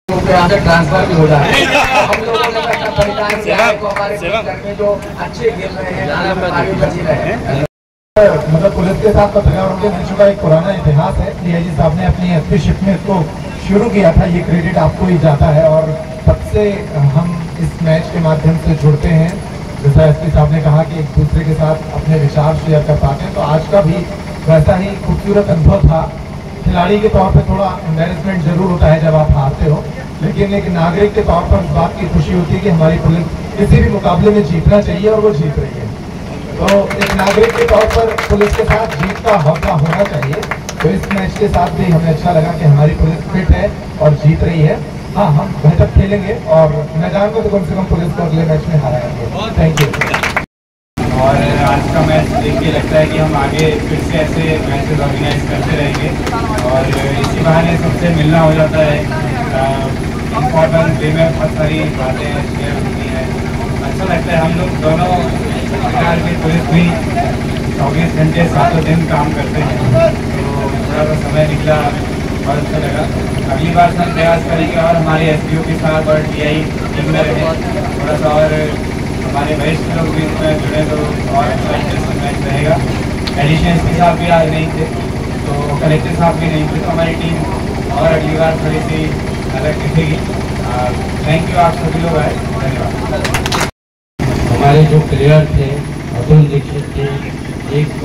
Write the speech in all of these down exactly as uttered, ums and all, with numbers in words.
Transfer भी हो जाए। हम लोगों ने परेशान किया है तो हमारे घर में जो अच्छे खेल रहे हैं आगे बची रहे हैं। मतलब पुलिस के साथ पत्रकारों के मैचों का एक पुराना इतिहास है। डीआईजी साहब ने अपनी एसपी शिप में इसको शुरू किया था, ये क्रेडिट आपको ही जाता है और तब से हम इस मैच के माध्यम से जुड़ते हैं। जैसा एसपी साहब ने कहा कि एक दूसरे के साथ अपने विचार शेयर कर पाते हैं, तो आज का भी वैसा ही खूबसूरत अनुभव था। खिलाड़ी के तौर पर थोड़ा एम्बेरसमेंट जरूर होता है जब आप हारते हो, लेकिन एक नागरिक के तौर पर इस बात की खुशी होती है कि हमारी पुलिस किसी भी मुकाबले में जीतना चाहिए और वो जीत रही है। तो एक नागरिक के तौर पर पुलिस के साथ जीत का हौसला होना चाहिए। तो इस मैच के साथ भी हमें अच्छा लगा कि हमारी पुलिस फिट है और जीत रही है। हाँ, हम बेहतर खेलेंगे और मैं जानूंगा तो कम से कम पुलिस को अगले मैच में हराएंगे। Thank you. और आज का मैच देख के लगता है कि हम आगे फिर से ऐसे मैचेस ऑर्गेनाइज करते रहेंगे और इसी बहाने सबसे मिलना हो जाता है। इम्पोर्टेंट डे में बहुत सारी बातें शेयर होती हैं, अच्छा लगता है। हम लोग दोनों प्रकार की पुलिस भी चौबीस घंटे सातों दिन काम करते हैं, तो थोड़ा सा समय निकला, बहुत अच्छा लगा। अगली बार से हम प्रयास करेंगे और हमारे एस पी ओ के साथ और टी आई टीम में रहे, थोड़ा सा और हमारे वरिष्ठ लोग भी इसमें जुड़े तो और अच्छा इंटरेस्टिंग मैच रहेगा। एडिशन एस पी साहब भी आज नहीं थे, तो कलेक्टर साहब भी नहीं थे, तो हमारी टीम और अगली बार थोड़ी सी अलग दिखेगी। थैंक यू, आप सभी लोग आए, धन्यवाद। हमारे जो प्लेयर थे अतुल दीक्षित थे, एक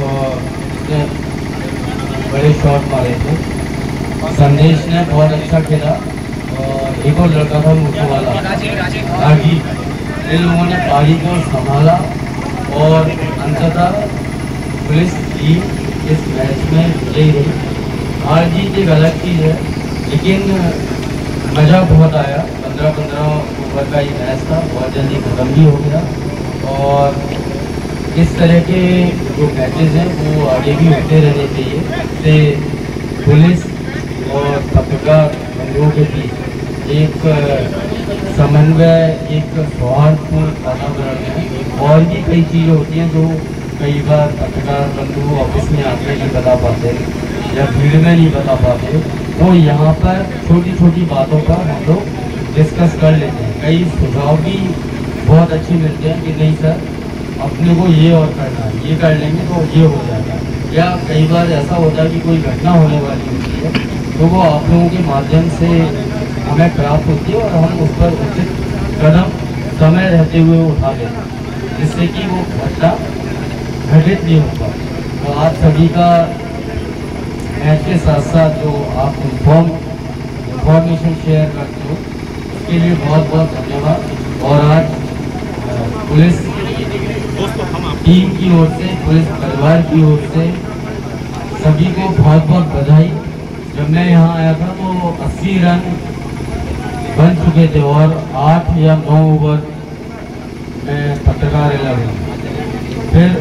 बड़े शॉट मारे थे, संदेश ने बहुत अच्छा खेला और एक और लड़का था मुझे वाला रागी, इन लोगों ने पारी को संभाला और अंततः पुलिस टीम इस मैच में विजयी रही। हार जीत एक अलग चीज़ है, लेकिन मज़ा बहुत आया। पंद्रह पंद्रह ओवर का ये मैच था, बहुत जल्दी ख़त्म भी हो गया और इस तरह के जो मैचेस हैं वो आगे भी होते रहने चाहिए। इससे पुलिस और पत्रकार बंधुओं के बीच एक समन्वय, एक सौहार्दपूर्ण वातावरण है। और भी कई चीज़ें होती हैं जो कई बार पत्रकार बंधु ऑफिस में आके नहीं बता पाते या भीड़ में नहीं बता पाते, तो यहाँ पर छोटी छोटी बातों पर हम लोग डिस्कस कर लेते हैं। कई सुझाव भी बहुत अच्छे मिलते हैं कि नहीं सर अपने को ये और करना है, ये कर लेंगे तो ये हो जाएगा। या कई बार ऐसा होता है कि कोई घटना होने वाली होती है तो वो आप लोगों के माध्यम से हमें प्राप्त होती है और हम उस पर उचित कदम समय रहते हुए उठा लेते हैं, जिससे कि वो घटना घटित नहीं होगा। तो आप सभी का मैच के साथ साथ जो आप इन्फॉर्म इंफॉर्मेशन शेयर करते हो उसके लिए बहुत बहुत धन्यवाद। और आज पुलिस टीम की ओर से, पुलिस परिवार की ओर से सभी को बहुत बहुत बधाई। जब मैं यहाँ आया था तो अस्सी रन बन चुके थे और आठ या नौ ओवर में पत्रकार लगे। फिर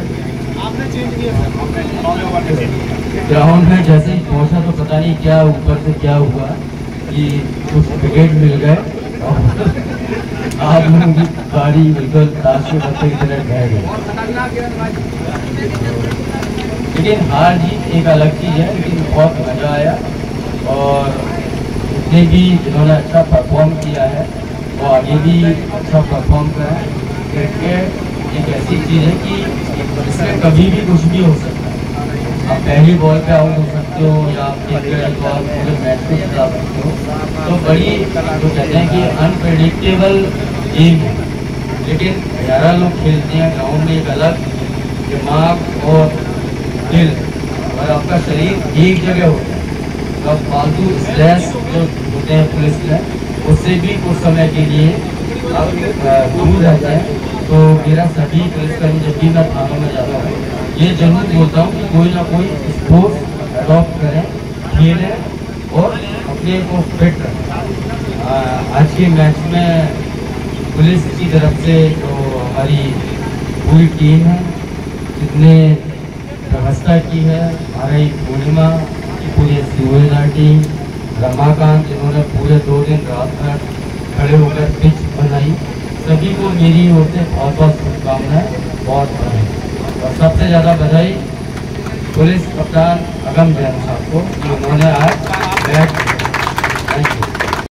ग्राउंड में जैसे ही पहुंचा तो पता नहीं क्या ऊपर से क्या हुआ कि कुछ विकेट मिल गए और आप लोगों की गाड़ी बिल्कुल ताश के पत्ते की तरह बह गई। लेकिन हार जीत एक अलग चीज़ है, लेकिन बहुत मज़ा आया और जितने भी जिन्होंने अच्छा परफॉर्म किया है वो आगे भी अच्छा परफॉर्म करें। क्रिकेट एक ऐसी चीज़ है कि इसमें कभी भी कुछ भी हो सकता है। आप पहली बॉल पे आउट हो सकते हो या आप एक गलत बॉल पूरे मैच को जिता सकते हो। तो बड़ी जो कहते हैं कि अनप्रेडिक्टेबल गेम है, लेकिन ग्यारह लोग खेलते हैं ग्राउंड में, एक अलग दिमाग और दिल और आपका शरीर एक जगह होता है। तो अब फालतू स्ट्रेस जो होते हैं पुलिस में उससे भी कुछ समय के लिए आप दूर रहते हैं। तो मेरा सभी पुलिसकर्मी जब भी मैं थानों में जाता हूँ ये जरूर बोलता हूँ कि कोई ना कोई स्पोर्ट्स अडॉप्ट करें, खेलें और अपने को फिट रखें। आज के मैच में पुलिस की तरफ से जो हमारी पूरी टीम है, जितने व्यवस्था की है, हमारी पूर्णिमा की पूरी सुबेदार टीम, रमाकांत जिन्होंने पूरे दो दिन रात भर खड़े होकर पिच बनाई, सभी को मेरी ओर से बहुत बहुत शुभकामनाएं, बहुत बधाई। और सबसे ज़्यादा बधाई पुलिस कप्तान अगम जैन साहब को, उन्होंने आज मैच